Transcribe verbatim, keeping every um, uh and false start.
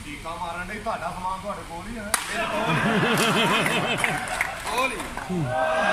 ਚੀਕਾਂ ਮਾਰਨ ਡਈ ਤੁਹਾਡਾ ਸਮਾਨ ਤੁਹਾਡੇ ਕੋਲ ਹੀ ਹੈ ਕੋਲ ਹੀ